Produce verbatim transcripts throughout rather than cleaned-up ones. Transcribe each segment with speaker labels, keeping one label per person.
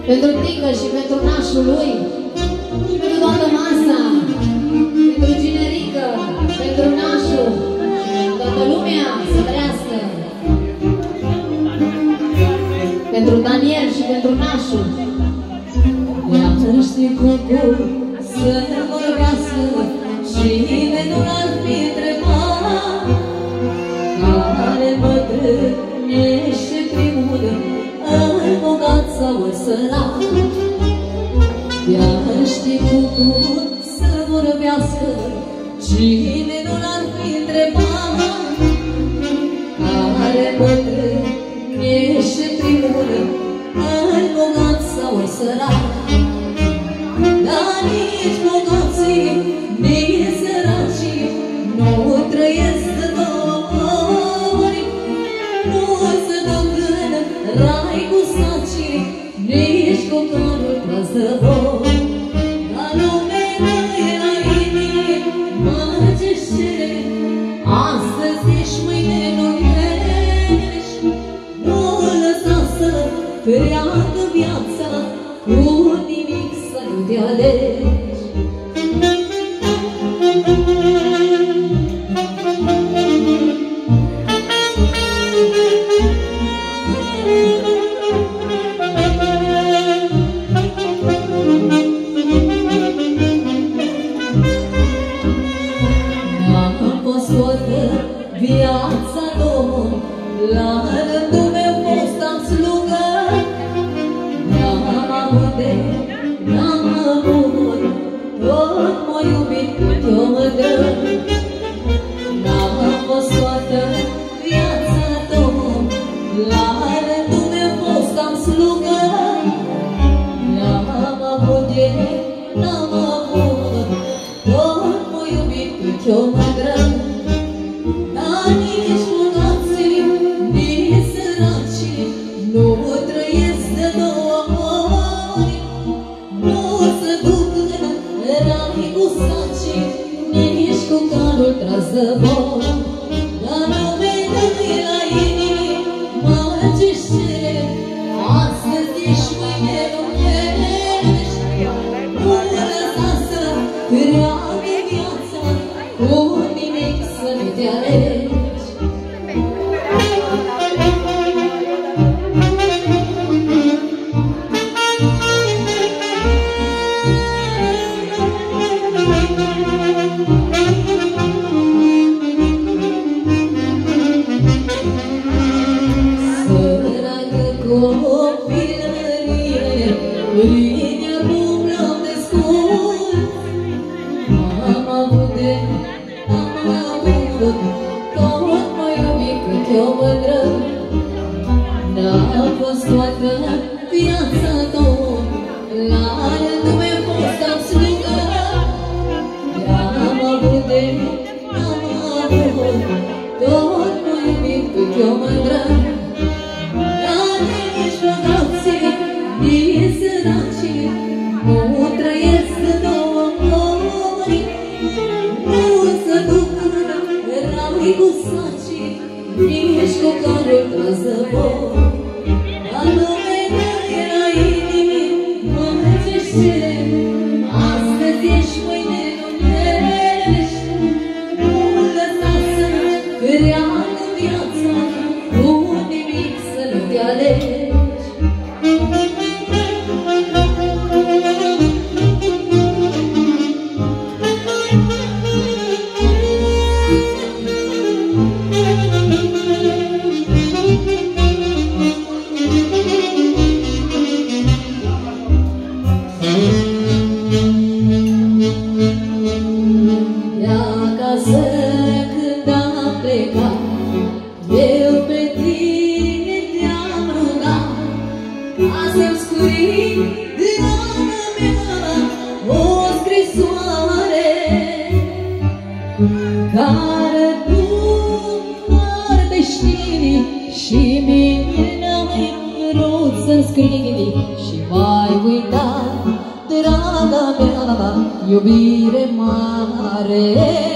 Speaker 1: pentru Tică și pentru nașul lui, și pentru toată masa, pentru Ginerică, pentru nașul, și pentru toată lumea să trăiască. Pentru Daniel și pentru nașul. Iată știi cucu să ne vorbească și nimeni nu l-ar fi întrebat. Care bătrânește primul în bogat sau în sărat. Iar știi cucu să vorbească și nimeni nu l-ar fi întrebat. Care bătrânește primul în bogat sau în sărat. Dar nici bogații, nici săracii nu trăiesc de două ori. Nu se duc în rai cu sacii, nici cu carul tras de bor. Dar lumea e la inimă ce-și cere, astăzi ești, mâine nu ești. Nu lăsa să treacă viața cu nimic să nu te alegi. N-am fost toată viața domn, la rândul meu fost am slugă. N-am avut de, n-am avut, tot m-a iubit cât eu mă dă. N-am fost toată viața domn, la rândul meu fost am slugă. N-am avut de, n-am avut, tot m-a iubit cât eu mă dă. Dar nici bogații, nici săracii nu trăiesc de două ori. Nu se duc în rai cu sacii, nici cu carul tras de bor. Dar lumea e la inimă ce-și cere, astăzi ești, mâine nu ești. Nu lăsa să treacă viața cu nimic să nu te alegi. Săracă copilărie, prin iarbul vreau de scurt. Am avut de, am avut, tot m-a iubit cât eu mândră. N-a fost toată viața domn, la rândul meu fost am slugă. Am avut de, am avut, tot m-a iubit cât eu mândră. Dar nici bogații, nici săracii nu trăiesc de două ori. Nu se duc în rai cu sacii, nici cu carul tras de bor. Dar lumea e la inimă ce-și cere, astăzi ești, mâine nu ești. Nu lăsa să treacă viața cu nimic să nu te alegi. De acasă când am plecat, eu pe tine te-am rugat, ca să-mi scrii din mâna mea o scrisoare care tu doar te știi și mie n-ai vrut să-mi scrii și m-ai uitat, draga mea, iubire mare.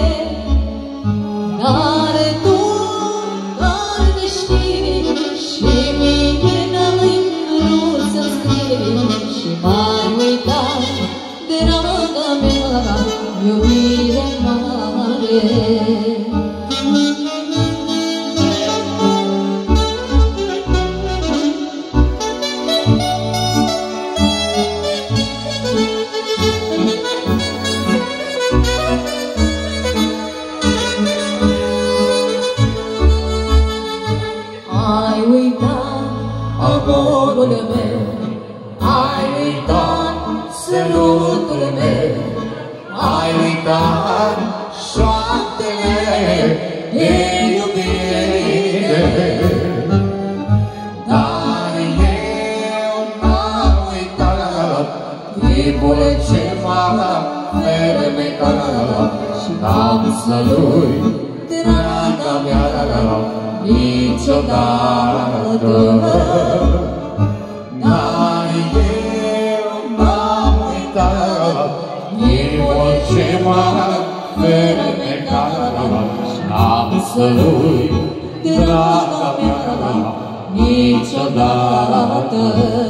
Speaker 1: Dar tu doar te știi și mie n-ai vrut să-mi scrii amorul meu, ai uitat sărutul meu, ai uitat șoaptele de iubire. Dar eu n-am uitat chipul ce m-a fermecat și n-am să-l-ui, draga mea, niciodată. Dar eu n-am uitat chipul ce m-a fermecat și n-am să-l-ui, draga mea, niciodată.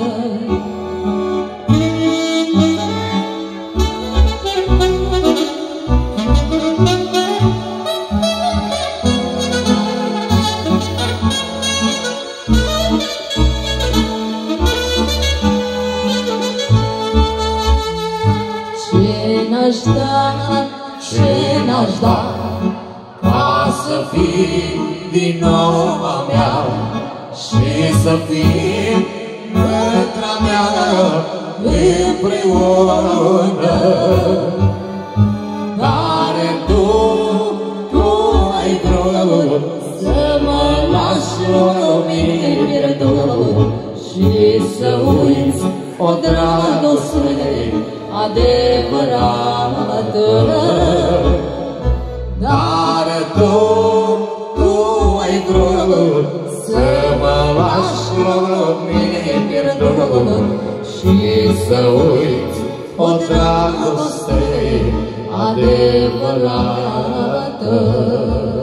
Speaker 1: Ce-n-aș da, ce-n-aș da, ca să fii din nou a mea și să fii mândra mea împreună. Dar tu, tu ai vrut să mă lași lumii pierdut și să uiți o dragoste adevărată. Dar tu, tu ai vrut să mă lași lumii pierdut și să uiți o dragoste adevărată.